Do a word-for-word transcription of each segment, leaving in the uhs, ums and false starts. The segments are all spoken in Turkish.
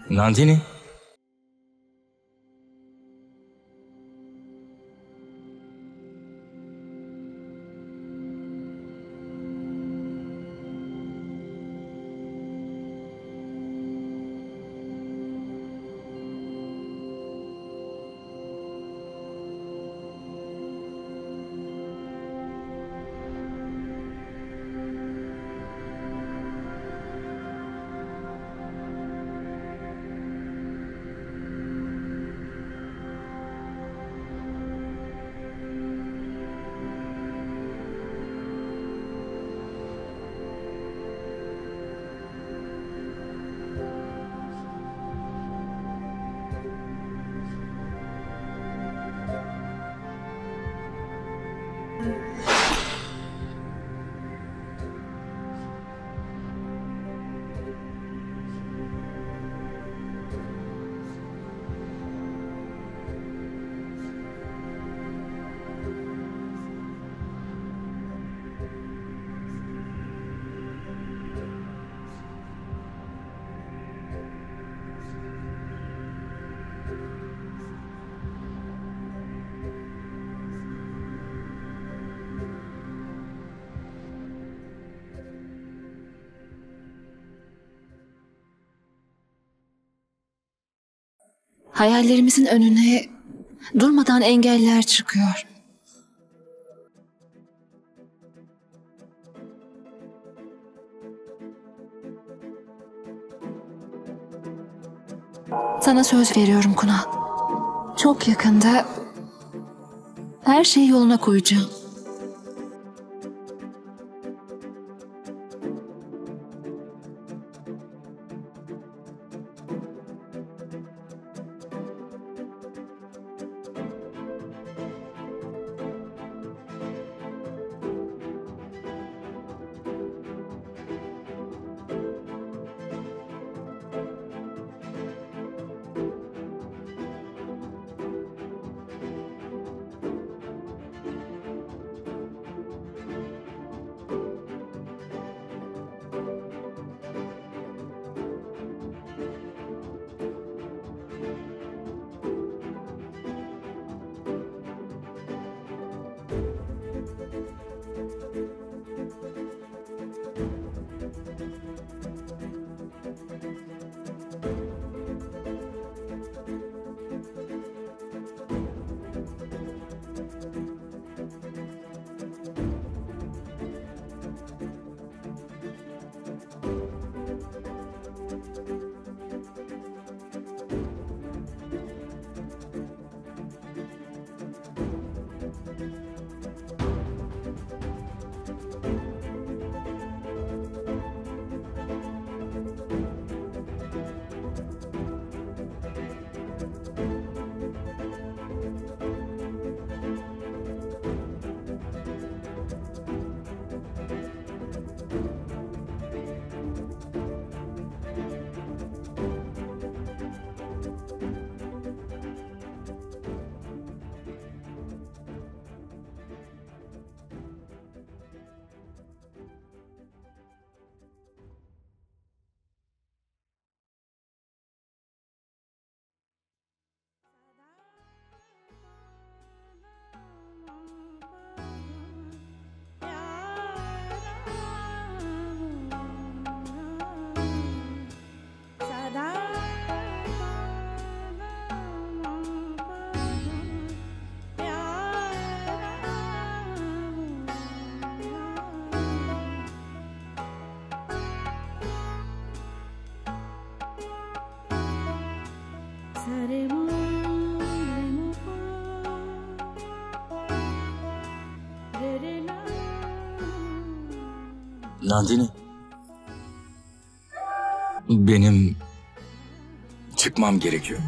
Nandini. Hayallerimizin önüne durmadan engeller çıkıyor. Sana söz veriyorum Kunal. Çok yakında her şeyi yoluna koyacağım. Nandini. Benim çıkmam gerekiyor.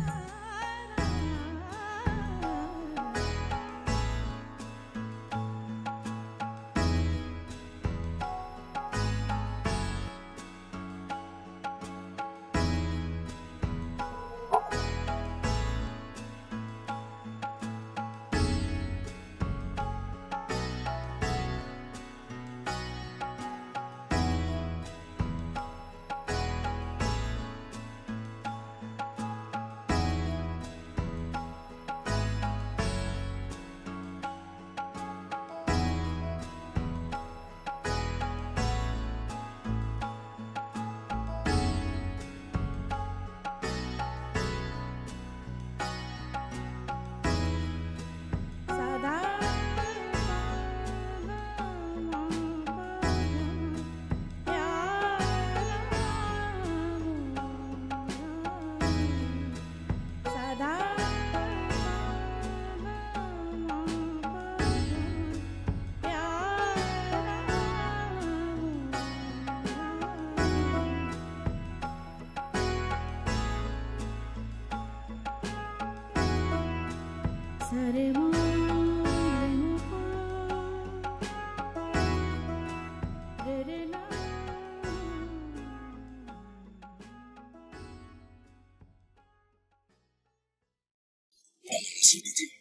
iyisiyle değil.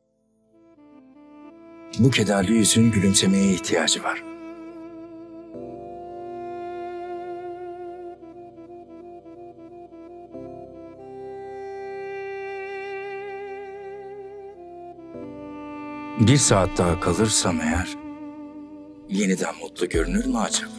Bu kederli yüzün gülümsemeye ihtiyacı var. Bir saat daha kalırsam eğer yeniden mutlu görünür mü acaba?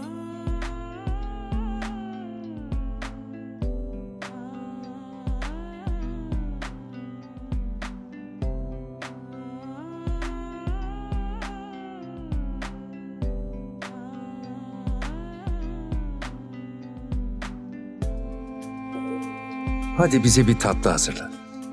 Hadi bize bir tatlı hazırla.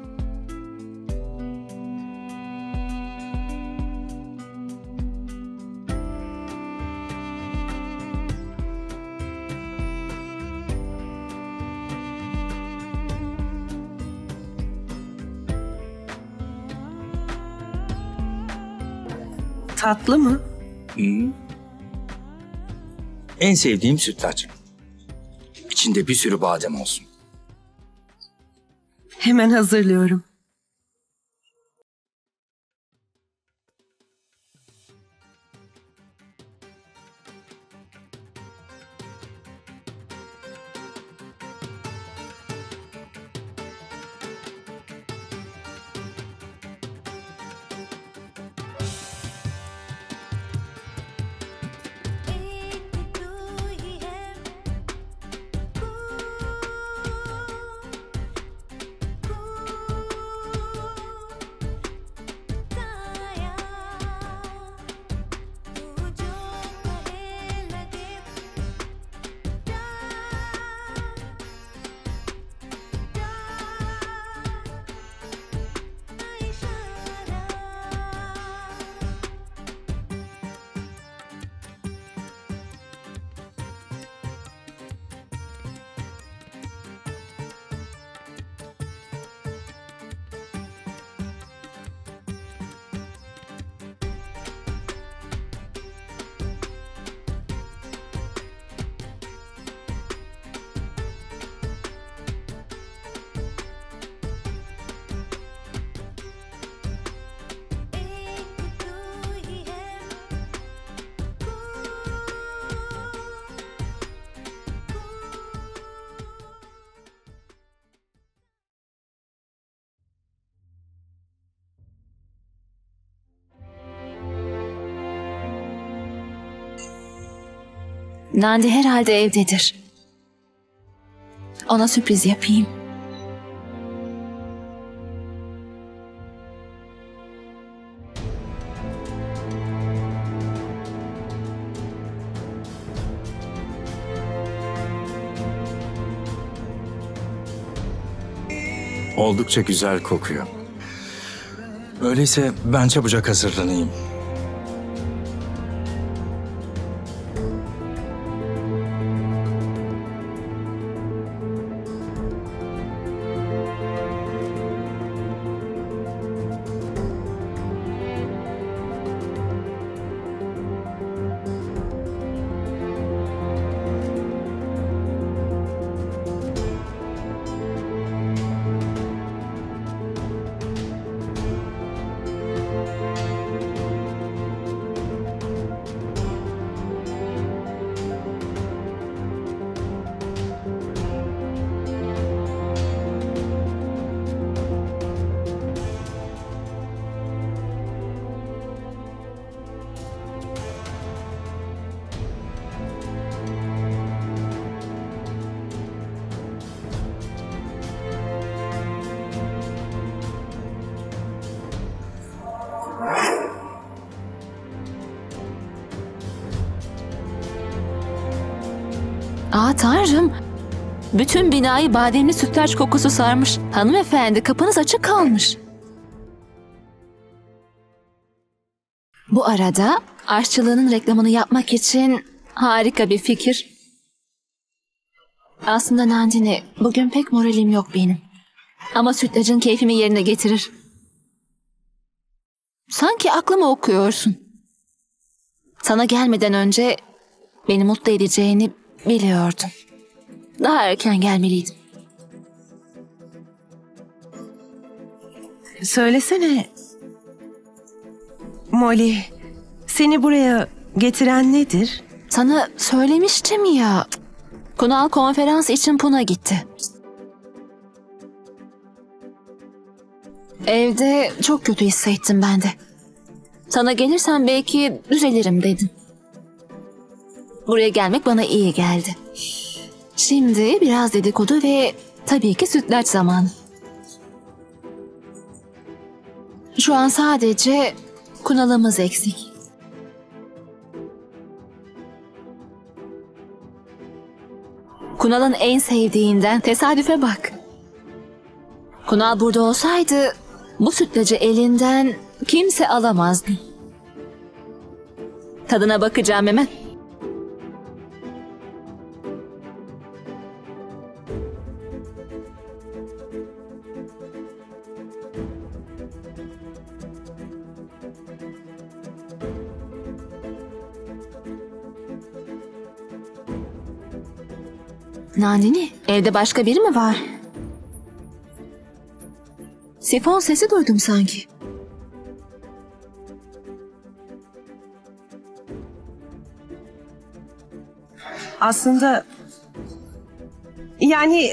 Tatlı mı? Hı? En sevdiğim sütlaç. İçinde bir sürü badem olsun. Hemen hazırlıyorum. Nandi herhalde evdedir. Ona sürpriz yapayım. Oldukça güzel kokuyor. Öyleyse ben çabucak hazırlanayım. Aa Tanrım! Bütün binayı bademli sütlaç kokusu sarmış. Hanımefendi, kapınız açık kalmış. Bu arada aşçılığının reklamını yapmak için harika bir fikir. Aslında Nandini, bugün pek moralim yok benim. Ama sütlacın keyfimi yerine getirir. Sanki aklımı okuyorsun. Sana gelmeden önce beni mutlu edeceğini biliyordum. Daha erken gelmeliydim. Söylesene. Molly, seni buraya getiren nedir? Sana söylemiştim ya. Kunal konferans için Puna gitti. Evde çok kötü hissettim ben de. Sana gelirsen belki düzelirim dedim. Buraya gelmek bana iyi geldi. Şimdi biraz dedikodu ve tabii ki sütlaç zamanı. Şu an sadece Kunal'ımız eksik. Kunal'ın en sevdiğinden tesadüfe bak. Kunal burada olsaydı bu sütlacı elinden kimse alamazdı. Tadına bakacağım hemen. Nandini, evde başka biri mi var? Sifon sesi duydum sanki. Aslında... Yani...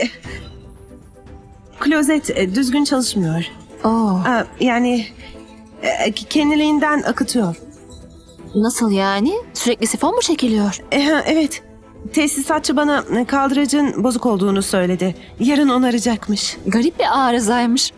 Klozet e, düzgün çalışmıyor. Oo, Aa, yani... e, kendiliğinden akıtıyor. nasıl yani? Sürekli sifon mu çekiliyor? E, ha, evet. Tesisatçı bana e, kaldıracın bozuk olduğunu söyledi. Yarın onaracakmış. Garip bir arızaymış.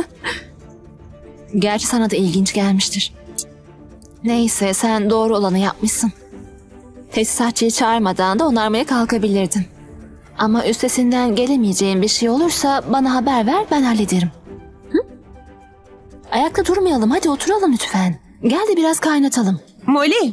Gerçi sana da ilginç gelmiştir. Neyse, sen doğru olanı yapmışsın. Tesisatçıyı çağırmadan da onarmaya kalkabilirdin. Ama üstesinden gelemeyeceğin bir şey olursa bana haber ver, ben hallederim. Hı? Ayakta durmayalım, hadi oturalım lütfen. Gel de biraz kaynatalım. Molly!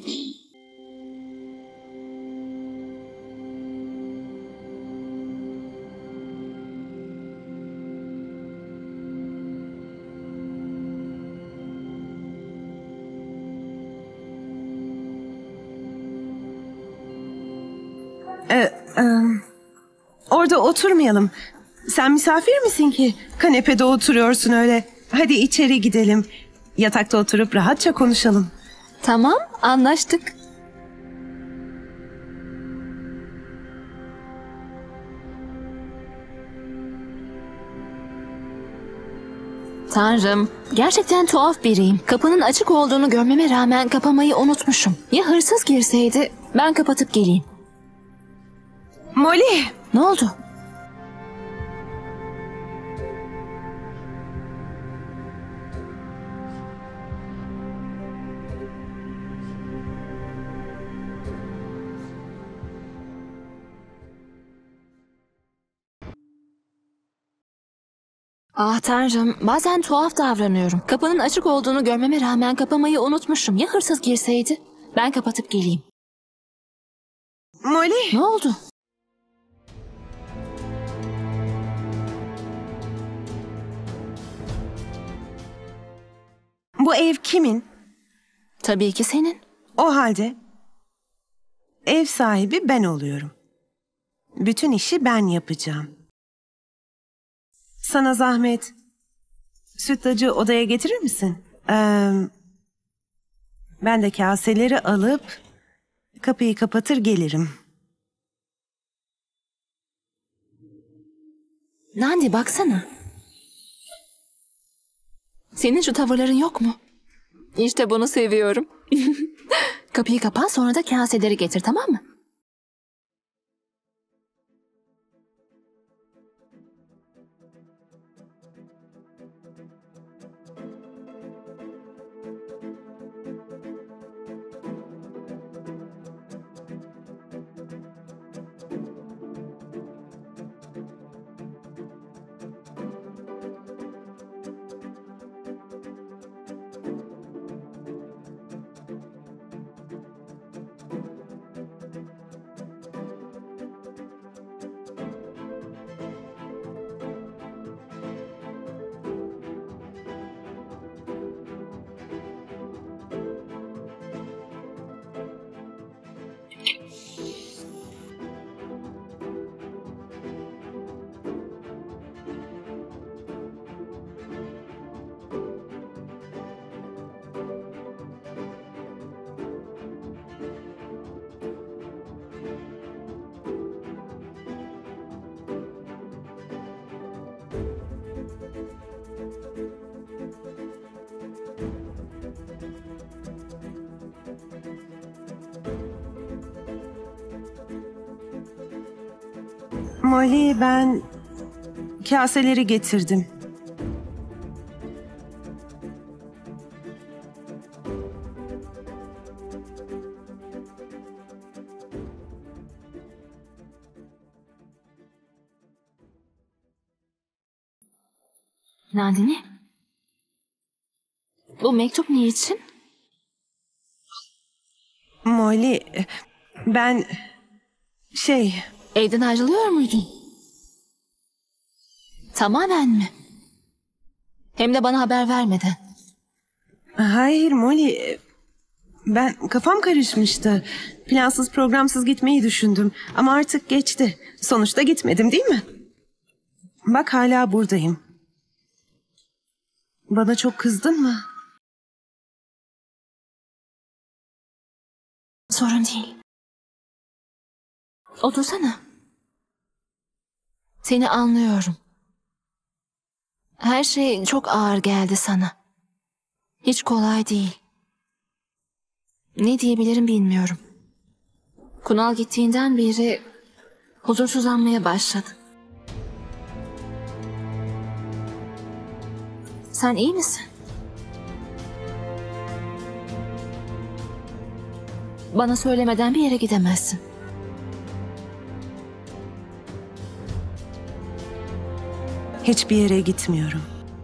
Ee, e, orada oturmayalım. Sen misafir misin ki? Kanepede oturuyorsun öyle. Hadi içeri gidelim. Yatakta oturup rahatça konuşalım. Tamam, anlaştık. Tanrım, gerçekten tuhaf biriyim. Kapının açık olduğunu görmeme rağmen kapamayı unutmuşum. Ya hırsız girseydi, ben kapatıp geleyim. Molly! Ne oldu? Ah Tanrım, bazen tuhaf davranıyorum. Kapının açık olduğunu görmeme rağmen kapamayı unutmuşum. Ya hırsız girseydi? Ben kapatıp geleyim. Molly! Ne oldu? Bu ev kimin? Tabii ki senin. O halde ev sahibi ben oluyorum. Bütün işi ben yapacağım. Sana zahmet. Sütlacı odaya getirir misin? Ee, ben de kaseleri alıp kapıyı kapatır gelirim. Nandi baksana. Senin şu tavırların yok mu? İşte bunu seviyorum. Kapıyı kapa, sonra da kaseleri getir, tamam mı? Molly, ben kaseleri getirdim. Nandini? Bu mektup niçin? Molly, ben şey... Evden ayrılıyor muydun? Tamamen mi? Hem de bana haber vermeden. Hayır Molly, ben kafam karışmıştı. Plansız programsız gitmeyi düşündüm ama artık geçti. Sonuçta gitmedim, değil mi? Bak hala buradayım. Bana çok kızdın mı? Sorun değil. Otursana. Seni anlıyorum. Her şey çok ağır geldi sana. Hiç kolay değil. Ne diyebilirim bilmiyorum. Kunal gittiğinden beri huzursuzlanmaya başladı. Sen iyi misin? Bana söylemeden bir yere gidemezsin. Hiçbir yere gitmiyorum.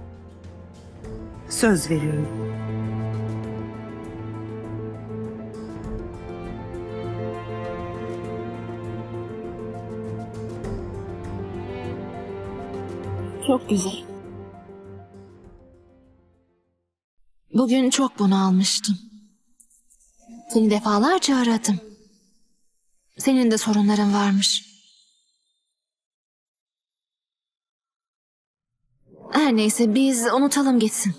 Söz veriyorum. Çok güzel. Bugün çok bunalmıştım. Seni defalarca aradım. Senin de sorunların varmış. Her neyse biz unutalım gitsin.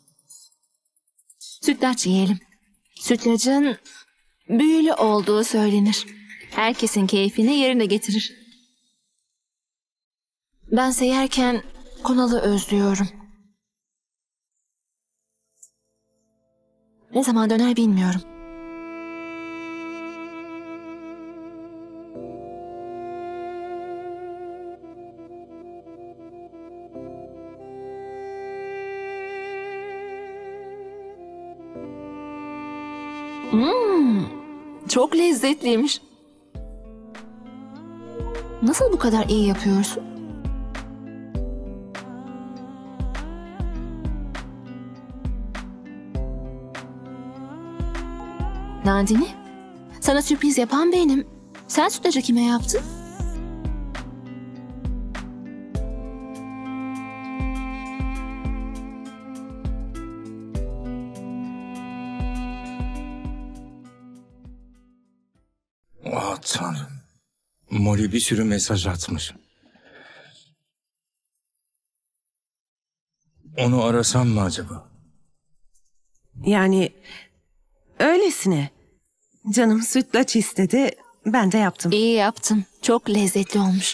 Sütlaç yiyelim. Sütlacın büyülü olduğu söylenir. Herkesin keyfini yerine getirir. Bense yerken Kunal'ı özlüyorum. Ne zaman döner bilmiyorum. Hmm, çok lezzetliymiş. Nasıl bu kadar iyi yapıyorsun? Nandini, sana sürpriz yapan benim. Sen sütlacı kime yaptın? Ah Tanrım. Molly bir sürü mesaj atmış. Onu arasam mı acaba? Yani öylesine. Canım sütlaç istedi, ben de yaptım. İyi yaptın. Çok lezzetli olmuş.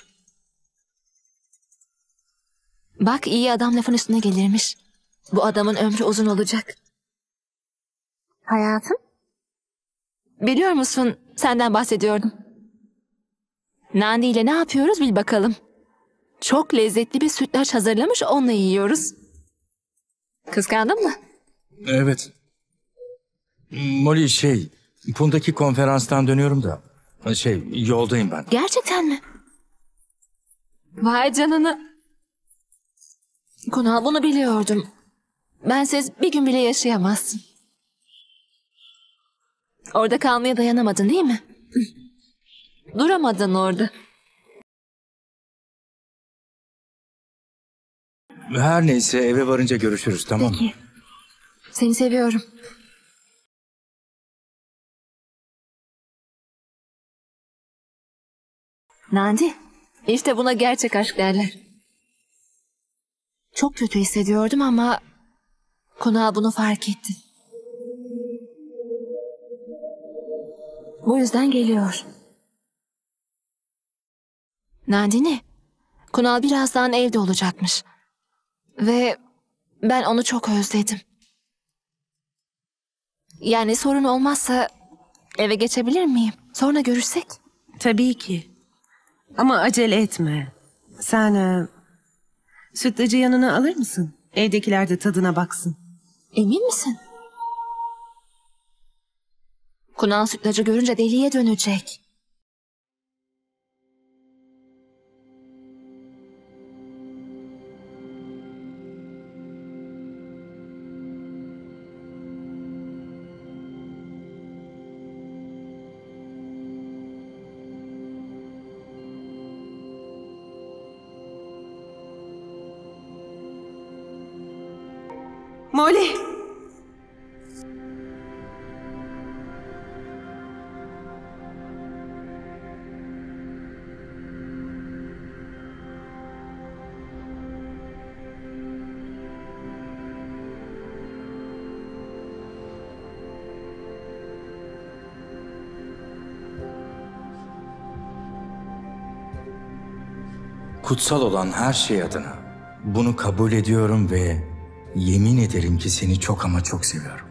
Bak iyi adam lafın üstüne gelirmiş. Bu adamın ömrü uzun olacak. Hayatım? Biliyor musun senden bahsediyordum. Nandi ile ne yapıyoruz bil bakalım. Çok lezzetli bir sütlaç hazırlamış, onunla yiyoruz. Kıskandın mı? Evet. Molly şey, Pun'daki konferanstan dönüyorum da. Şey, yoldayım ben. Gerçekten mi? Vay canına. Kunal, bunu biliyordum. Bensiz bir gün bile yaşayamazsın. Orada kalmaya dayanamadın değil mi? Duramadın orada. Her neyse eve varınca görüşürüz, tamam mı? Peki. Seni seviyorum. Nandi, işte buna gerçek aşk derler. Çok kötü hissediyordum ama Kunal bunu fark etti. Bu yüzden geliyor. Nandini, Kunal birazdan evde olacakmış. Ve ben onu çok özledim. Yani sorun olmazsa eve geçebilir miyim? Sonra görüşsek? Tabii ki. Ama acele etme. Sen e, sütlacı yanına alır mısın? Evdekiler de tadına baksın. Emin misin? Kunal sütlacı görünce deliye dönecek. Molly! Kutsal olan her şey adına bunu kabul ediyorum ve yemin ederim ki seni çok ama çok seviyorum.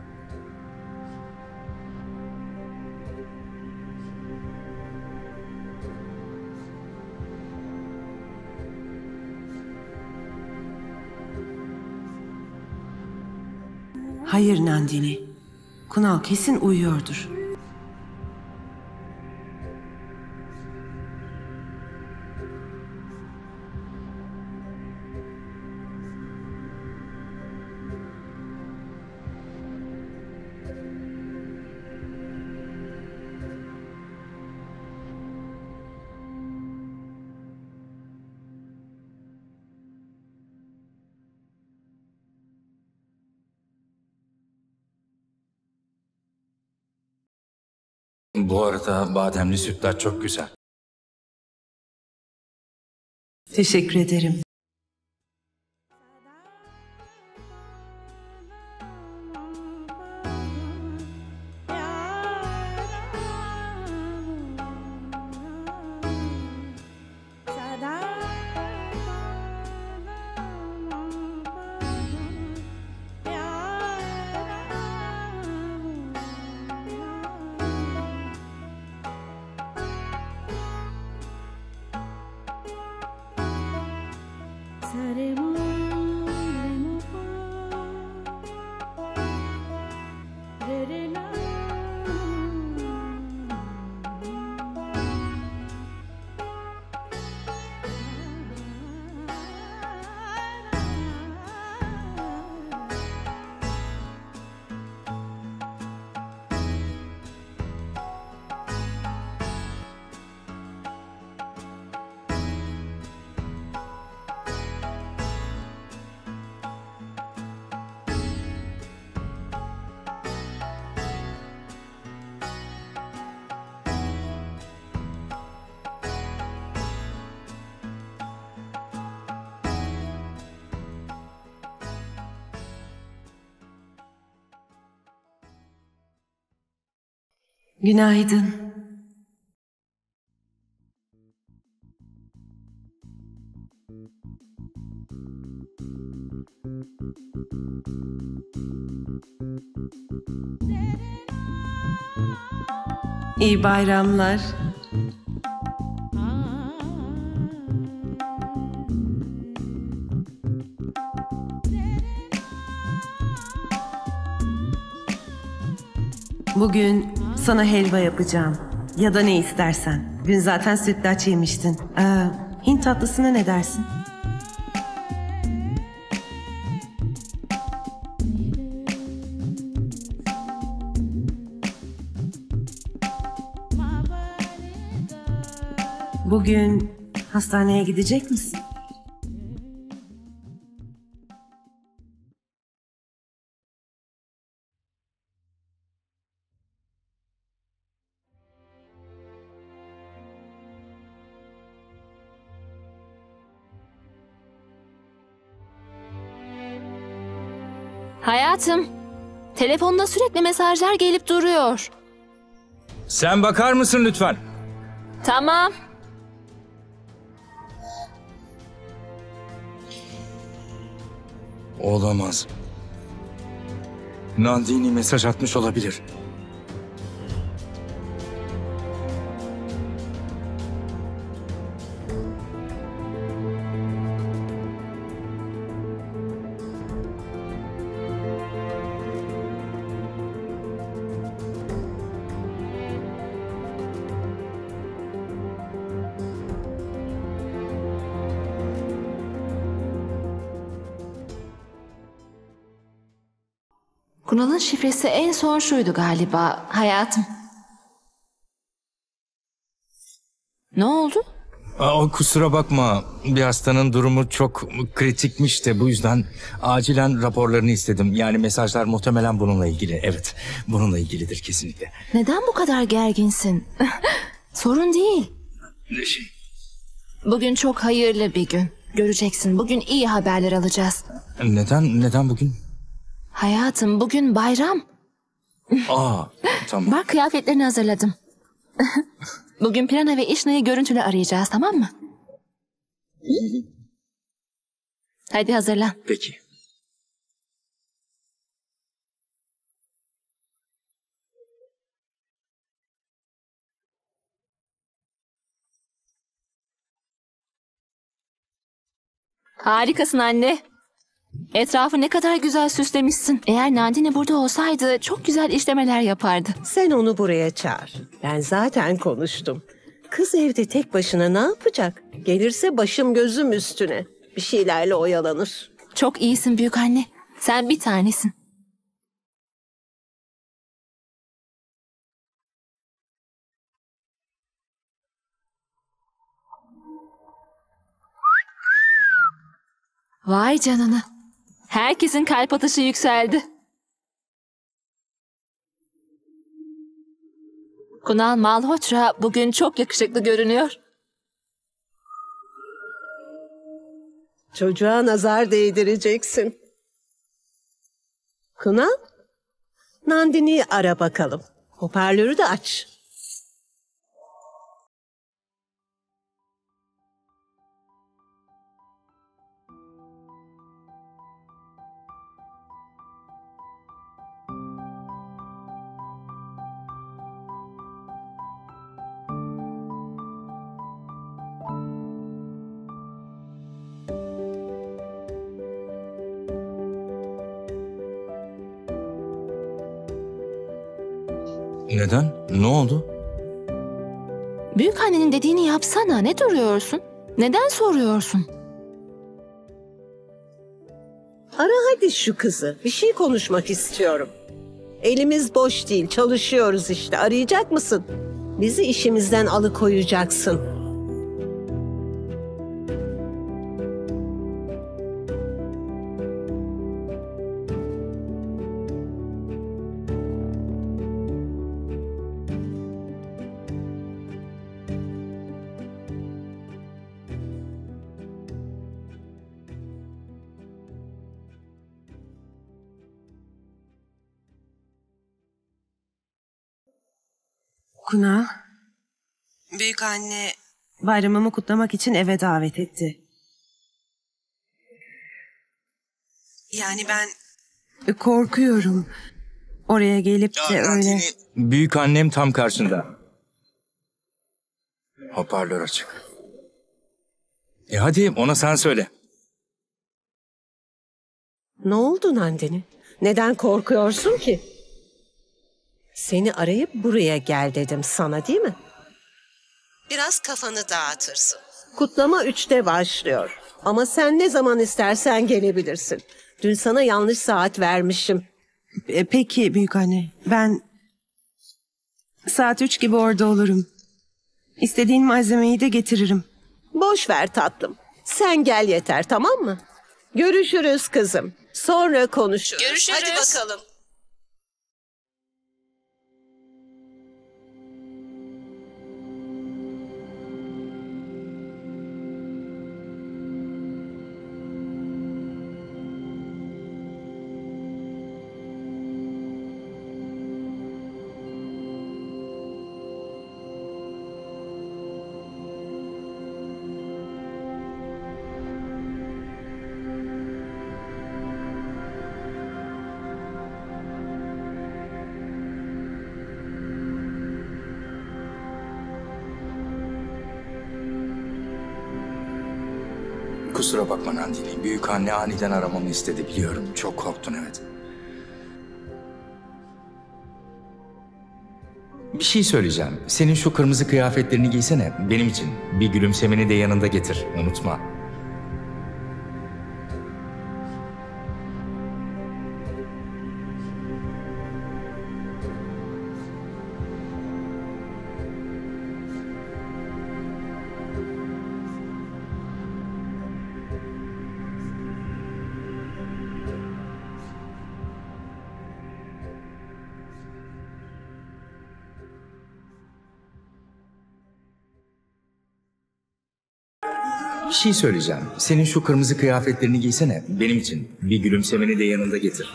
Hayır Nandini. Kunal kesin uyuyordur. Bu arada bademli sütler çok güzel. Teşekkür ederim. Günaydın. İyi bayramlar. Bugün sana helva yapacağım. Ya da ne istersen. Dün zaten sütlaç yemiştin. Ee, Hint tatlısına ne dersin? Bugün hastaneye gidecek misin? Hayatım, telefonda sürekli mesajlar gelip duruyor. Sen bakar mısın lütfen? Tamam. Olamaz. Nandini mesaj atmış olabilir. Kunal'ın şifresi en son şuydu galiba hayatım. Ne oldu? Aa, kusura bakma. Bir hastanın durumu çok kritikmiş de bu yüzden acilen raporlarını istedim. Yani mesajlar muhtemelen bununla ilgili. Evet, bununla ilgilidir kesinlikle. Neden bu kadar gerginsin? Sorun değil. Şey, Bugün çok hayırlı bir gün. Göreceksin, bugün iyi haberler alacağız. neden, neden bugün? Hayatım, bugün bayram. Aa, tamam. Bak, kıyafetlerini hazırladım. Bugün Prana ve İşna'yı görüntülü arayacağız, tamam mı? Hadi hazırlan. Peki. Harikasın anne. Etrafı ne kadar güzel süslemişsin. Eğer Nandini burada olsaydı çok güzel işlemeler yapardı. Sen onu buraya çağır. Ben zaten konuştum. Kız evde tek başına ne yapacak? Gelirse başım gözüm üstüne. Bir şeylerle oyalanır. Çok iyisin büyük anne. Sen bir tanesin. Vay canına. Herkesin kalp atışı yükseldi. Kunal Malhotra bugün çok yakışıklı görünüyor. Çocuğa nazar değdireceksin. Kunal, Nandini'yi ara bakalım. Hoparlörü de aç. Neden? Ne oldu? Büyük annenin dediğini yapsana. Ne duruyorsun? Neden soruyorsun? Ara hadi şu kızı. Bir şey konuşmak istiyorum. Elimiz boş değil, çalışıyoruz işte. Arayacak mısın? Bizi işimizden alıkoyacaksın. Kunal, büyük anne bayramımı kutlamak için eve davet etti. Yani ben korkuyorum. Oraya gelip de öyle... Büyük annem tam karşında. Hoparlör açık. E hadi ona sen söyle. Ne oldu Nandini? Neden korkuyorsun ki? Seni arayıp buraya gel dedim sana, değil mi? Biraz kafanı dağıtırsın. Kutlama üçte başlıyor. Ama sen ne zaman istersen gelebilirsin. Dün sana yanlış saat vermişim. E, Peki büyük anne, ben saat üç gibi orada olurum. İstediğin malzemeyi de getiririm. Boş ver tatlım. Sen gel yeter, tamam mı? Görüşürüz kızım. Sonra konuşuruz. Görüşürüz. Hadi bakalım. Kusura bakma Nandini. Büyük anne aniden aramamı istedi biliyorum. Çok korktun evet. Bir şey söyleyeceğim. Senin şu kırmızı kıyafetlerini giysene benim için. Bir gülümsemeni de yanında getir. Unutma. Bir şey söyleyeceğim. Senin şu kırmızı kıyafetlerini giysene. Benim için. Bir gülümsemeni de yanında getir.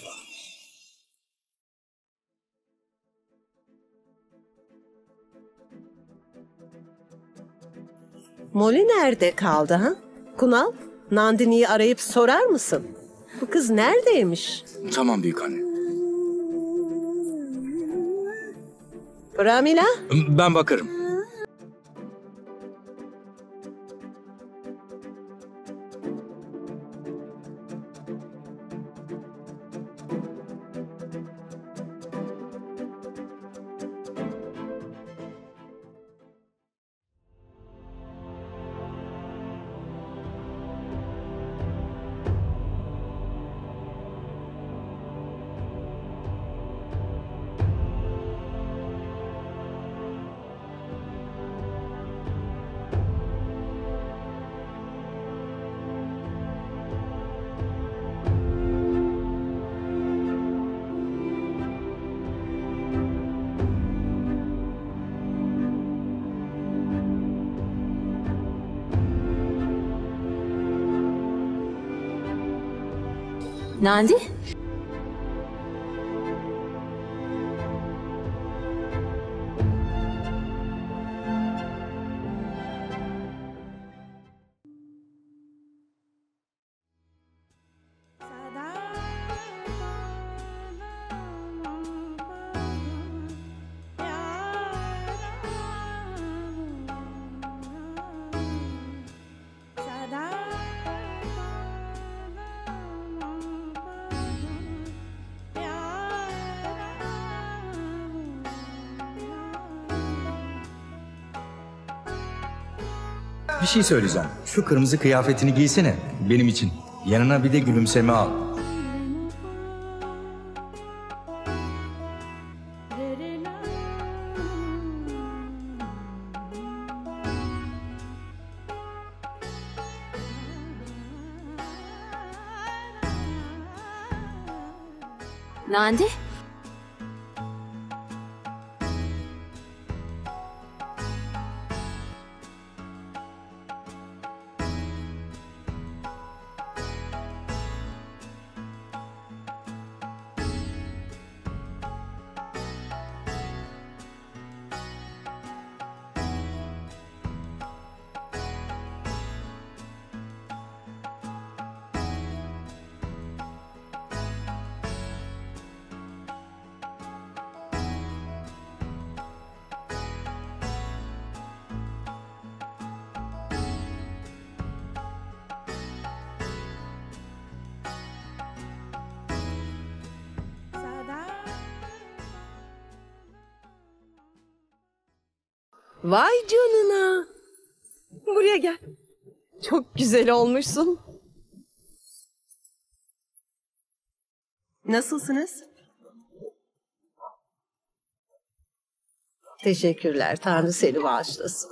Molly nerede kaldı ha? Kunal, Nandini'yi arayıp sorar mısın? Bu kız neredeymiş? Tamam büyük anne. Pramila? Ben bakarım. Nandi? Bir şey söyleyeceğim. Şu kırmızı kıyafetini giysene. Benim için. Yanına bir de gülümseme al. Nandi? Vay canına. Buraya gel. Çok güzel olmuşsun. Nasılsınız? Teşekkürler. Tanrı seni bağışlasın.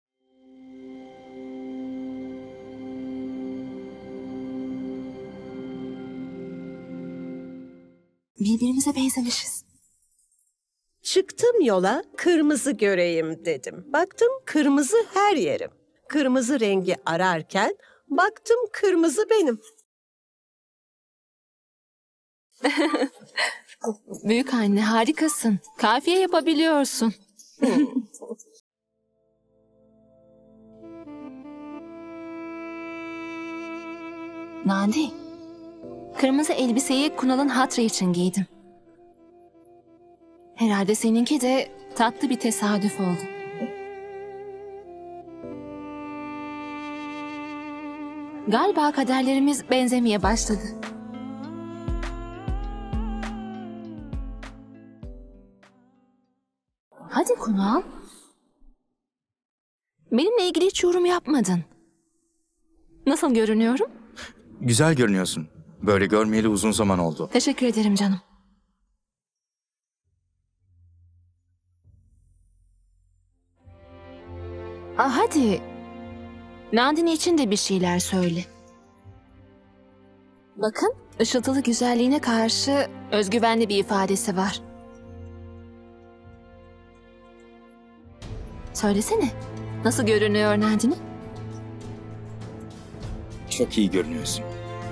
Birbirimize benzemişiz. Çıktım yola, kırmızı göreyim dedim. Baktım kırmızı her yerim. Kırmızı rengi ararken baktım kırmızı benim. Büyük anne harikasın. Kafiye yapabiliyorsun. Nandi, kırmızı elbiseyi Kunal'ın hatrı için giydim. Herhalde seninki de tatlı bir tesadüf oldu. Galiba kaderlerimiz benzemeye başladı. Hadi Kunal. Benimle ilgili hiç yorum yapmadın. Nasıl görünüyorum? Güzel görünüyorsun. Böyle görmeyeli uzun zaman oldu. Teşekkür ederim canım. Aa, hadi. Nandini için de bir şeyler söyle. Bakın, ışıltılı güzelliğine karşı özgüvenli bir ifadesi var. Söylesene. Nasıl görünüyor Nandini? Çok iyi görünüyorsun.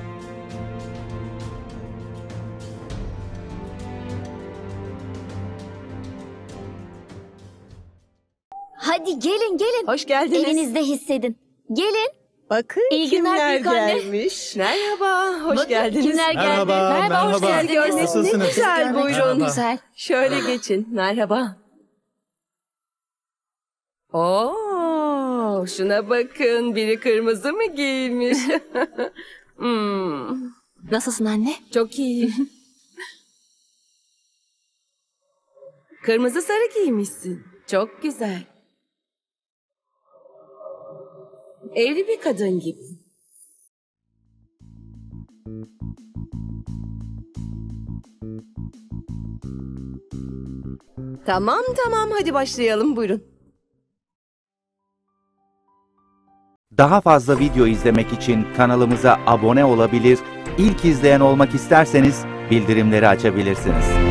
Hadi gelin gelin. Hoş geldiniz. Evinizde hissedin. Gelin. Bakın İyi günler kimler büyük anne. gelmiş. Merhaba, hoş Bakın geldiniz. kimler geldi. Merhaba, merhaba. hoş geldiniz. Gördük. Nasılsınız? Ne güzel, Görmek buyurun. çok güzel. Şöyle geçin, merhaba. Oo, şuna bakın, biri kırmızı mı giymiş? hmm, Nasılsın anne? çok iyi. Kırmızı sarı giymişsin. Çok güzel. Evli bir kadın gibi. Tamam tamam hadi başlayalım buyurun. Daha fazla video izlemek için kanalımıza abone olabilir, ilk izleyen olmak isterseniz bildirimleri açabilirsiniz.